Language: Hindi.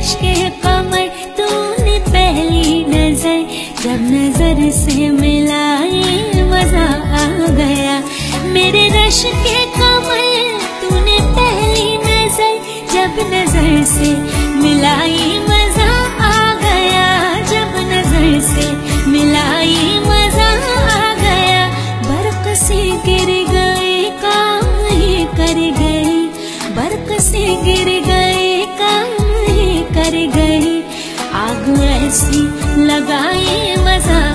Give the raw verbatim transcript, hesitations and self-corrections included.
रश के कमर तूने पहली नजर जब नजर से मिलाई मजा आ गया। मेरे रश के कमर तूने पहली नजर जब नजर से मिलाई मजा आ गया। जब नजर से मिलाई मजा आ गया। बरक से गिर गए काम ही कर गई, बरक से गिर गए काम ही कर गई। आग ऐसी लगाए मजा